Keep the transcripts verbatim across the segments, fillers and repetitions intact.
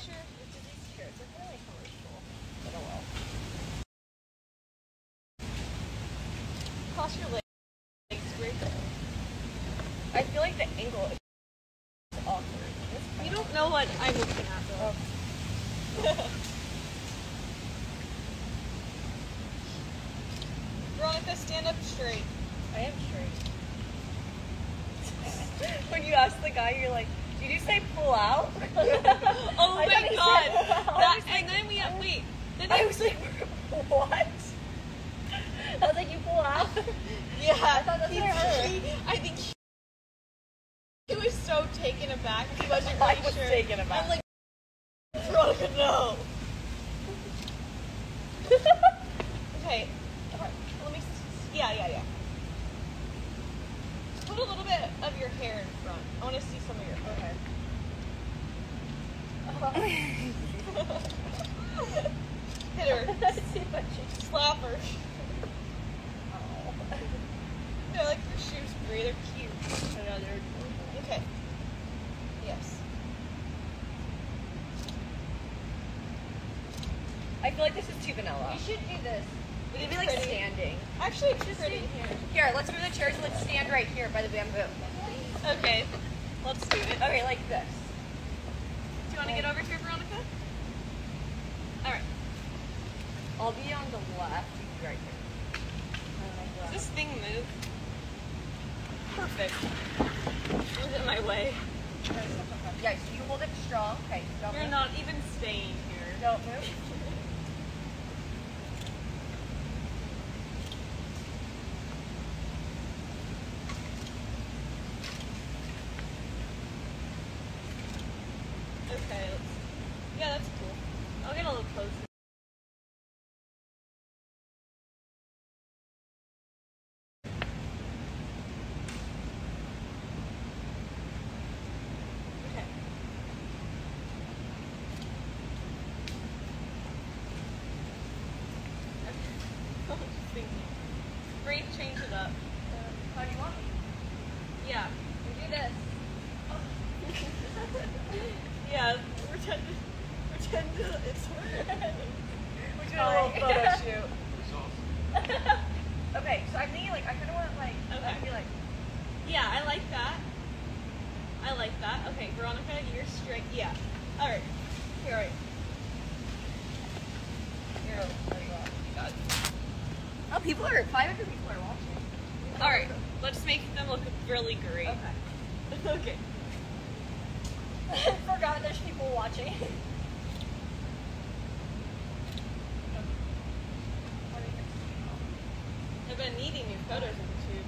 sure which of these chairs are kind of like commercial. But oh well. Cross your legs straight. I feel like the angle is awkward. You don't know what I'm looking at though. Oh. Veronica, stand up straight. I am straight. When you ask the guy, you're like, did you say pull out? Oh my god. That, and then we have, wait. Then I was like, what? I was like, you pull out? Yeah. I thought that's he, what I heard. He, I think he, he was so taken aback. He wasn't really I was sure. taken aback. I'm like, Veronica, no. Okay. Let me, yeah, yeah, yeah. Put a little bit of your hair in front. I want to see some of your hair. Okay. Hit her. Slap her. Oh. I like your shoes, Brie. They're cute. I know, they're adorable. Okay. Yes. I feel like this is too vanilla. You should do this. We need to be like pretty. Standing. Actually, it's just pretty here. Here, let's move the chairs and let's stand right here by the bamboo. Okay, let's do it. Okay, like this. Do you want to get over here, Veronica? All right. I'll be on the left. You can be right here. Does this thing move? Perfect. Move in my way. Yeah, so you hold it strong. Okay. Don't You're move. Not even staying here. Don't move. Okay, let's, yeah, that's cool. I'll get a little closer. Okay. Brie, change it up. Uh, how do you want me? Yeah, we do this. Oh. Yeah, pretend to, pretend to, it's we're doing a little photo shoot. Okay, so I'm thinking like, I kind of want like, okay. I feel like. Yeah, I like that. I like that. Okay, Veronica, you're straight. Yeah. Alright. Here, alright. Here, oh, God. Oh, people are, five hundred people are watching. Alright, let's make them look really great. Okay. Okay. Forgot there's people watching. I've been needing new photos of the tube.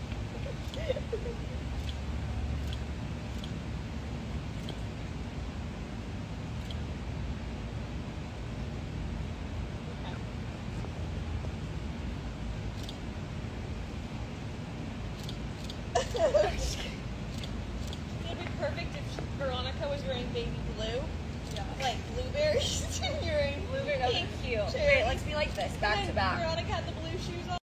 It'd be perfect if Veronica was wearing baby blue. Yeah. Like blueberries. You're wearing blueberry. Thank you. Wait, let's be like this, back to back. Veronica had the blue shoes on.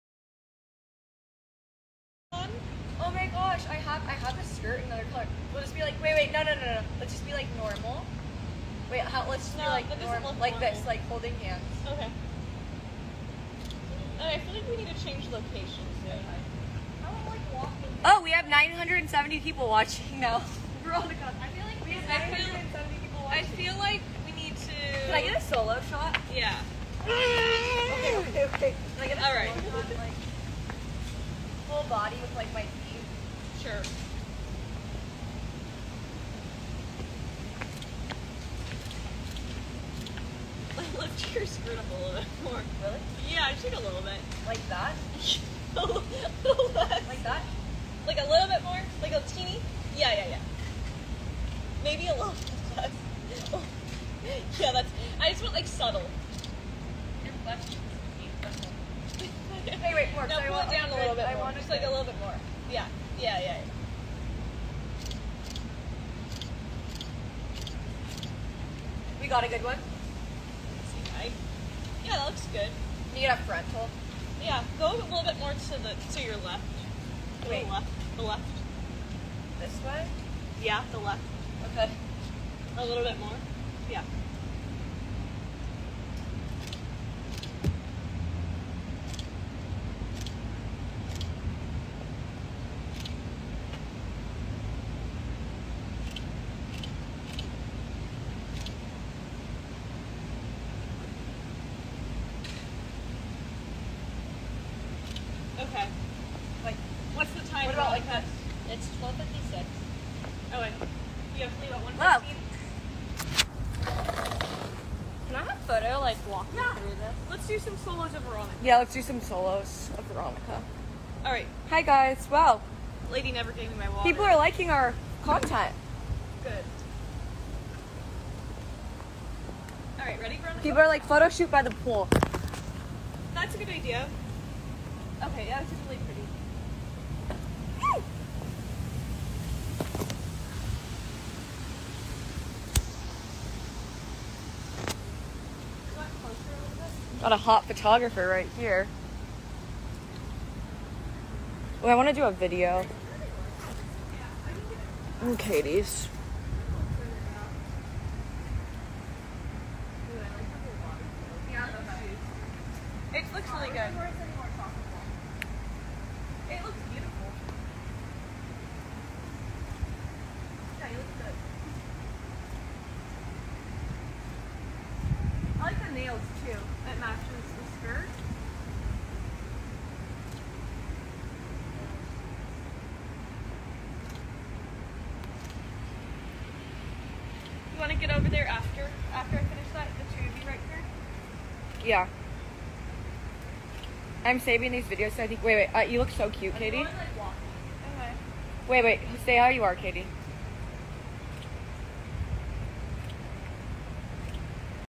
Oh my gosh, I have I have a skirt in another color. We'll just be like, wait, wait, no, no, no, no. Let's just be like normal. Wait, how? Let's just no, be like normal, like normal. This, like holding hands. Okay. I feel like we need to change locations. Yeah. Oh, we have nine hundred seventy people watching now. Veronica, I feel like we have nine hundred seventy people watching. I feel like we need to... Can I get a solo shot? Yeah. Okay, okay, okay. Can I get a All right. solo shot? Like, full body with like my feet? Sure. Lift your skirt up a little bit more. Really? Yeah, just a little bit. Like that? A little less. Like that? Like a little bit more? Like a teeny? Yeah, yeah, yeah. Maybe a little less. Oh. Yeah, that's... I just want like subtle. Your flesh is Hey, wait, more. No, pull it down a little bit more. I want just like a little bit more. Yeah, yeah, yeah, yeah. We got a good one? Yeah, that looks good. You get a frontal. Yeah, go a little bit more to the to your left. Wait, the left. The left. This way? Yeah, the left. Okay. A little bit more. Yeah. Okay. Like, what's the time? What about like that? It's twelve fifty-six. Oh, wait. You have to leave at one Wow. fifteen? Can I have a photo, like, walking Yeah. through this? Let's do some solos of Veronica. Yeah, let's do some solos of Veronica. All right. Hi guys. Wow, Lady never gave me my water. people are liking our content. Good. All right, ready, Veronica? People are like photo shoot by the pool. That's a good idea. Okay, yeah, this is really pretty. Got closer a little bit. Got a hot photographer right here. Oh, I want to do a video. And Katie's. It looks really good. It looks beautiful. Yeah, you look good. I like the nails too. It matches the skirt. You want to get over there after after I finish that? The two of you right here. Yeah. I'm saving these videos so I think. Wait, wait. Uh, you look so cute, Katie. Okay. Wait, wait. Say how you are, Katie.